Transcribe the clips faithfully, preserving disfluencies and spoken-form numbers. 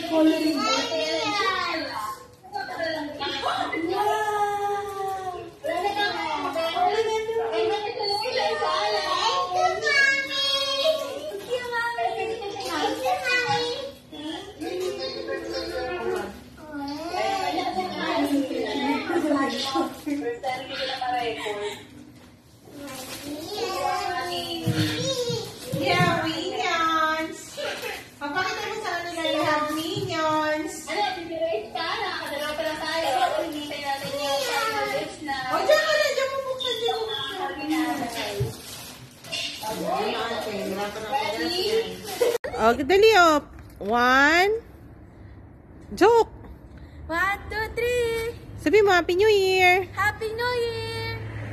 Coloring book. Yeah, minions! Papakita mo sa kanila lahat, minions! Ano, pipirate ka? Nakakadalaw pa lang tayo. Hinihintay natin yung pipirate na... O, dyan ka na! Dyan mo buksan dyan! Oh, dali oh. One. Joke. One, two, three. Sabi mo, Happy New Year. Happy New Year!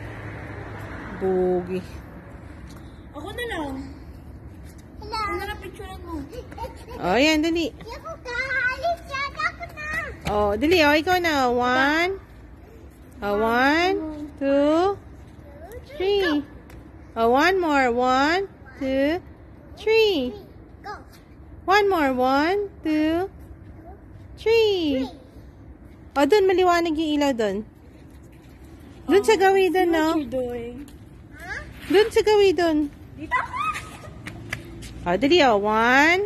Bugi. Ako na lang. Ano na picturean mo? Oh, yan, dali. Oh, dali oh. Ikaw na. One. Oh, one, two, three. Oh, one more. One, two, three. One more. One, two, three. O, oh, dun. Maliwanag yung ilaw dun. Dun sa gawi dun, no? What you doing? Dun sa gawi dun. Dito? O, oh, dali, o. Oh. One.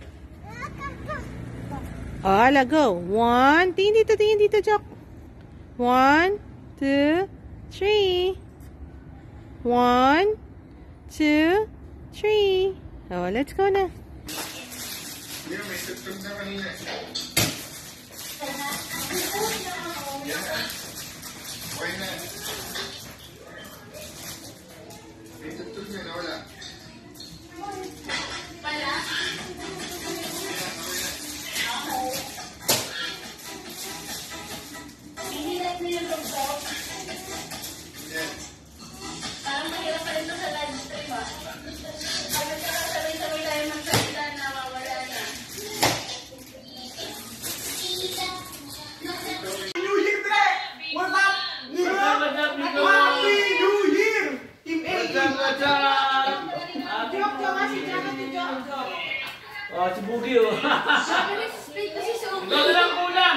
O, oh, ala, go. One. Tingin dito, tingin dito, Jock. One, two, three. One, two, three. O, oh, let's go na. May tutug na kanina. Okay na. May tutug na na wala. Wala? Hihilap mo yung tugtog. Yan. Parang mahirap pa rin ito sa live stream, ah. Pag nagkakasabay-sabay tayo magsalita na mawala na. New Year, Dre! What's up? New Year! Happy New Year! Team A! What's up? Joke, joke kasi dyan natin, joke. Oh, si Bugi oh. Sabi ni Speed kasi sa ulo. Ikaw na lang kulang.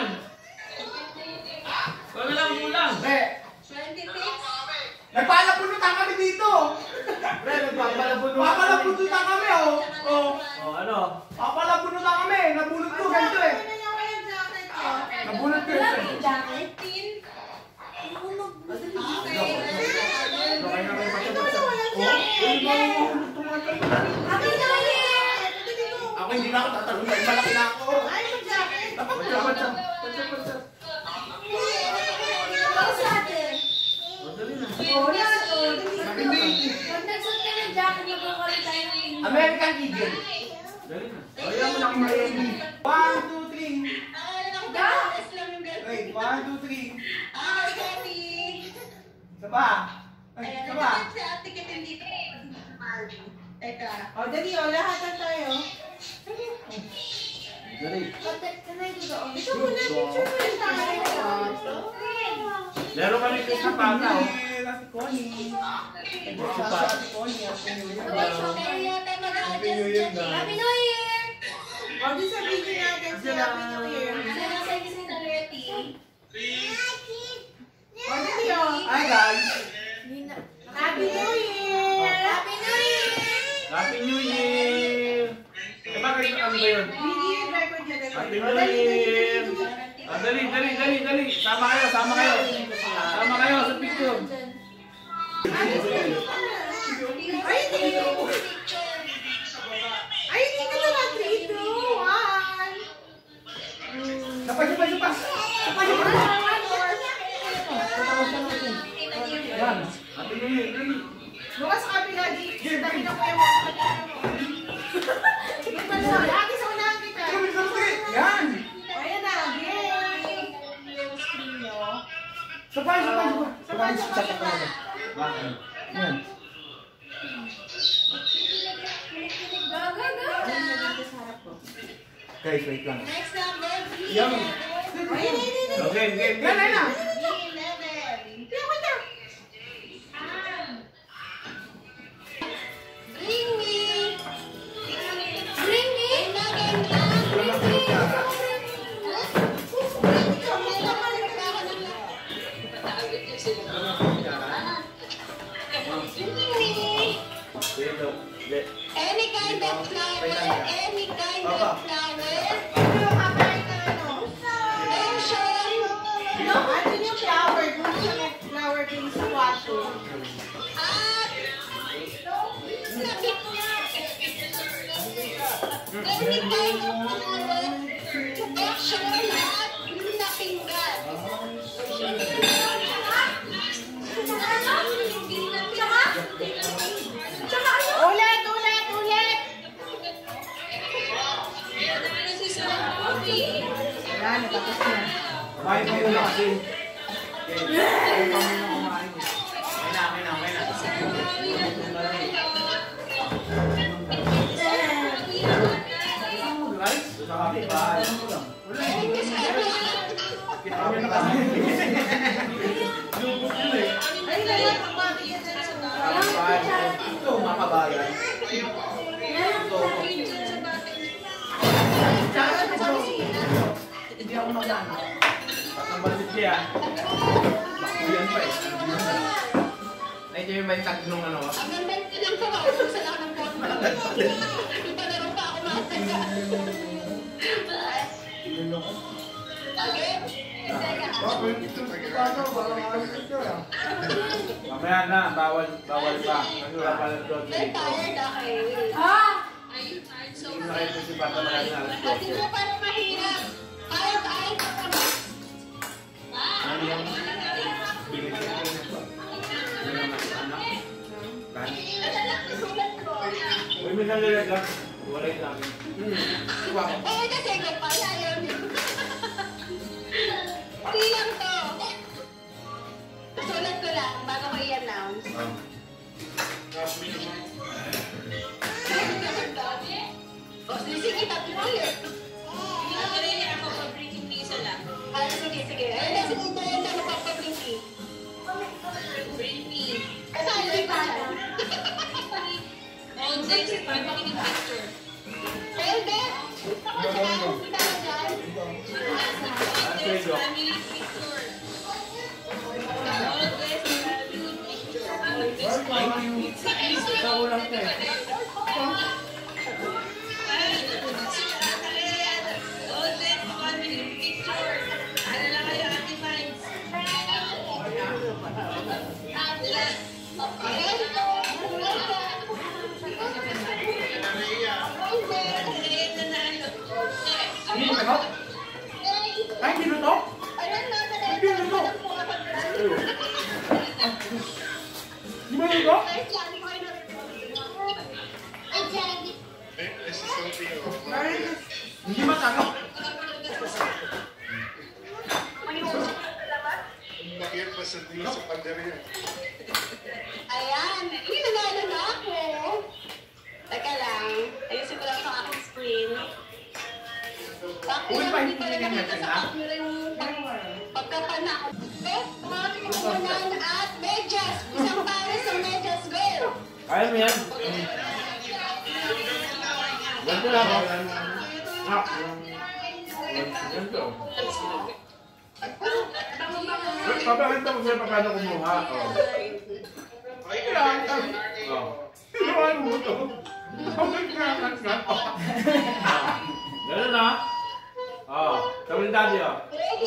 Ikaw na lang kulang. Pre, twenty-six. nagpapalapunutan kami dito! Pre, nagpapalapunutan. Papalapunutan kami, oh! Oh, Oh, ano? papalapunutan kami! Nabulot ko, ganito eh! Nabulot ko ito eh! Jacket. Okay na kayo patapos. Happy New Year! Ako hindi na ako tatanong dahil malaki na ako! Ay, mag-jacket! Dapat Patsa, patsa. Patsa, patsa. Ako sa atin. Oh, dali na. Oh, yan. Oh, Hindi. pag nagsuot ka ng jacket, magkakaroon tayo ng American Eagle! Dali na. Ayaw mo na akong Miami! One, two, three! Wait, one, two, three! Ah, Gabi. Isa pa! Ay, isa pa! Si ate kita dito. Teka. O, dali o, lahat na tayo. Dali. Ito muna, picture mo rin tayo. Laro kami sa pata oh. Si Connie. Si Pata. Si Connie. Happy New Year na. Happy New Year! O, di sa video natin si Happy New Year. Ano sa isa na ready? O, dali o. Hi guys! Happy New Year! Happy New Year! Happy New Year! Eh, bakit ano ba yun? Video record yan. Happy New Year! Ah, dali, dali, dali, dali. Sama kayo, sama kayo. Sama kayo sa picture. Ay, hindi ko. Ay, hindi ko na three, two, one. Dapat, dapat, dapat. Dapat, dapat. Yan. Happy New Year. Dali. Bukas sa kabila, di. Dami na ko yung mga kapatid mo. Ito na, lagi sa unahan kita. Yan. Ayan na, yay. Sabay, sabay, sabay. Sabay, sabay. Yan. Go, go, go! Guys, wait lang. Next number, B. Yan. Ayan, ayan, ayan. Okay, okay, okay. Yan, ayan na. eleven. Yan, wait na. Ring me. Ring me! Ring me. Ring me! Learning time of action at napinggan. Ulit, ulit, ulit. Wala, natapos na. Kumain ka muna kasi. Okay. Kumain ka muna kumain. Okay na, okay na, okay na. Guys, sabi ba? Wala eh. Kita kami na kami. Lubos yun eh. Ay, naman, pagbati yan sa Ito, makabayan. Ito. Hindi ako magdano. Patambalit siya. Bakbuyan pa eh. Nandiyan yung may tag nung ano. Ang ganda ng kawasan sa lang ng bottom. Iba na rin pa ako makasaya. Okay? Mamaya na, bawal, bawal pa. Kasi wala pa lang doon. I'm tired, okay? Hindi na kayo si Pata Mayan na alas Kasi dose. mo parang mahirap. Parang kahit pa pa. Ano yung bilis niya ko nito? Ano yung mas anak? Kan? Sulat ko. Uy, may nalilaga. Wala yung namin. Hmm. Wow. Eh, kasi kung pala yun. Hindi lang to. Sulat ko lang bago ko i-announce. O, sige, tatlo ulit. Ah, sige, sige. Ayun, sige, ito yung lang magpapablinky. Kasali pa siya. Ayun, Ben. Ako sila, kita ka dyan. Ang sweldo. Ikaw lang ka eh. Hindi mo ito? Ay, hindi mo ito? Ayun, nasa Hindi mo ito? Hindi mo ito? Eh, this is something of Hindi matalo. Bakit pa sa dito sa panderya? Ayan, hindi nanalo na ako. Teka lang, ayusin ko lang sa aking screen. Bakit Uy, pa, hindi pa rin ganyan nakita natin, sa ha? akin yung pagkapanako. Eh, mga kumukunan at medyas. Isang pares ng medyas, go! Kaya mo yan. Ganito lang ako. Ah. Ganito. Papakita ko sa'yo pa paano kumuha. Oh. Ay, kaya. Oh. Ano mo ito? Ang kaya nga. Ganun na. Oh. Sabi ni Daddy, oh. Ready?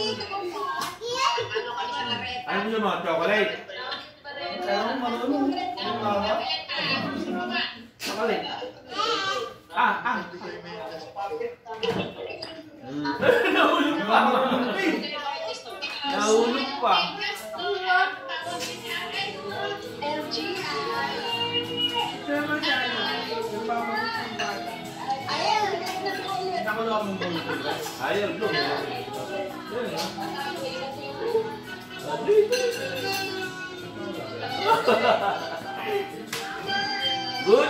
Ano mo naman? Chocolate. Chocolate. Ah, ah. Nahulog pa. Nahulog pa. L G I. Ayan, tignan mo ulit. Ayaw, ito. Good.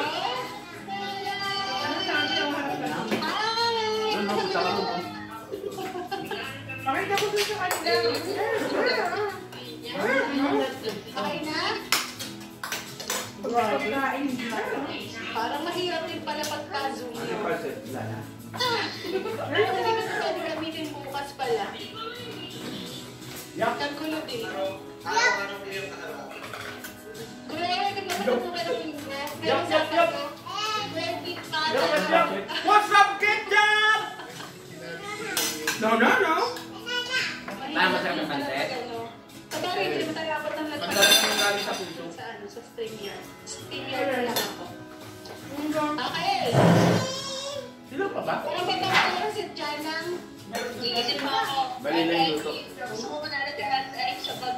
Doon, no, punta ka doon. Pakita ko dun sa kanila. Okay na? Pagkain na. Parang mahirap din pala pagka-zoom Ano yun. yung parcel? Wala na. Hindi ko pwede gamitin bukas pala. Yak. Kagulo din. Gulo yun, tignan mo kung meron yung net. Meron sa photo. Ready pa. Yak, yak, yak. What's up, ketchup? No, no, no. Tama sa mga panset? Pagkari, hindi mo tayo abot ng Ang dami ng galing sa puso. Sa ano, sa StreamYard. StreamYard na lang ako. Okay. Sino pa? Kung pagkakala si Janang, iisip mo ako. Bali na yung luto. Gusto ko na natin ay siya pag...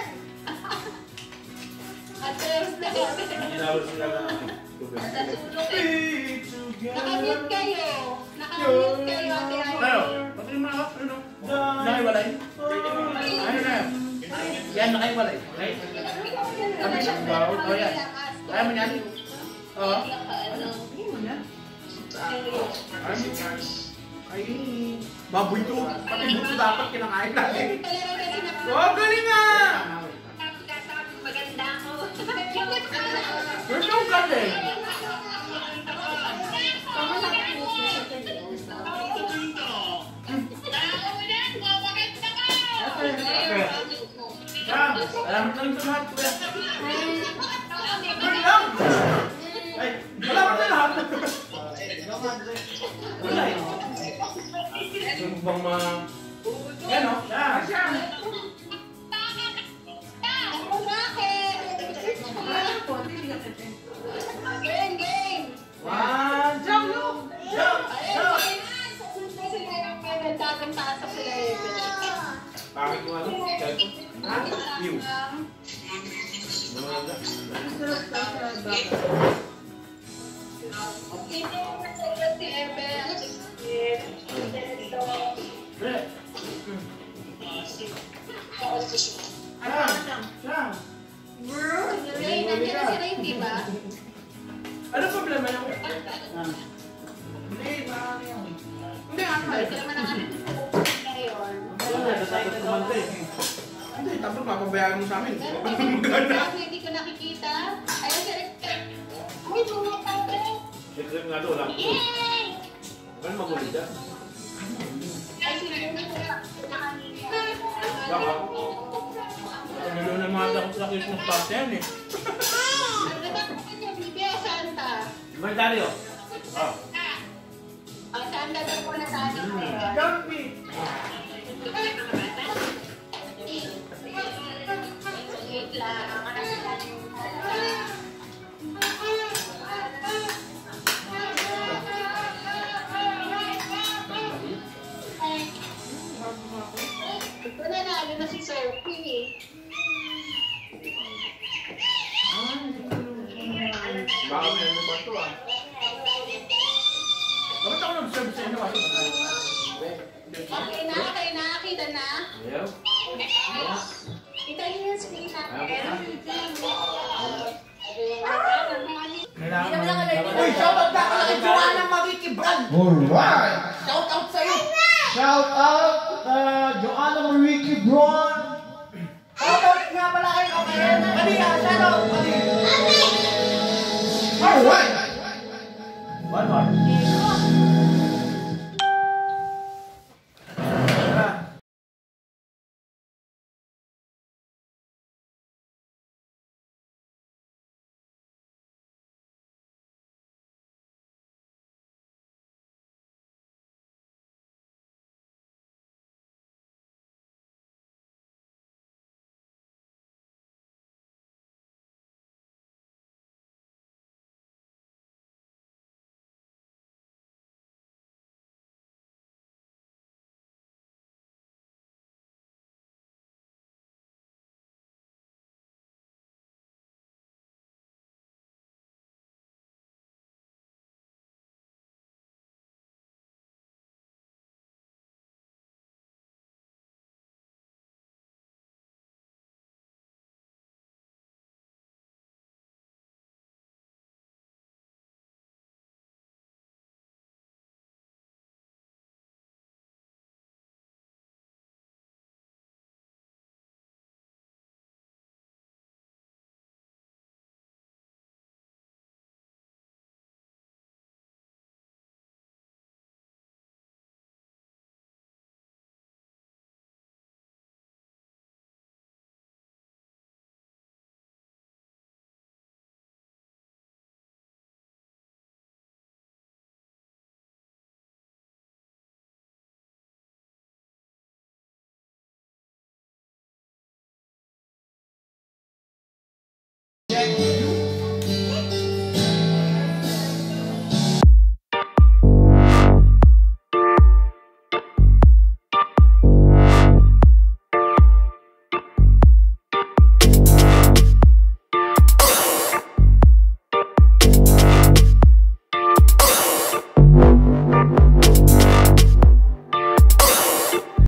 At terus na kami. Ginawal sila na tubig. Nasulong eh. Nakamute kayo. Nakamute kayo, Ate Ay. Ano? Pati yung mga ano? Nakahiwalay? Ano na yan? Yan, nakahiwalay. Sabi siya, wow, ito yan. Kaya mo yan? Oo. Ay, baboy to. Pati buto dapat kinakain natin. Oh, galing nga! Maganda ako. Where's yung galing? Sam, salamat lang sa lahat, kuya. Good lang! Ay, salamat sa lahat. Wala eh. Yung bang ma... Yan o, siya, siya. Game, game! One, jump, look! Jump, jump! Bakit mo ano? Ha? View. Ano problema niya? Hindi, marami yan. Hindi, ano eh. Hindi, tapos mapabayaan mo sa amin. Hindi ko nakikita. Ayun, sir. Uy, mga tao. Exam nga to, lang. Yay! Ano magulit ka? Ay, sinabi ko na. Baka? Ano na mga dakot sa Christmas party yan eh. Ano ba kung niya, Bibi o Santa? Magdario. Oh. Ang Santa daw po na sa atin ngayon. Don't be! Wait lang. Ito na lalo na si Sophie. Baka may ano ba ito ah? Bakit ako nag-serve sa inyo? Okay na, okay na, kita na. Ayaw? Kita niyo yung screen natin. Kailangan mo. Uy, shoutout ka pala kay Joanna Mariki Brand. Alright! Shoutout sa'yo. Shout out uh, Joanna Mariki Braun! Shoutout nga pala kay Okayan. Mali ah, shoutout. Mali. Alright! One more.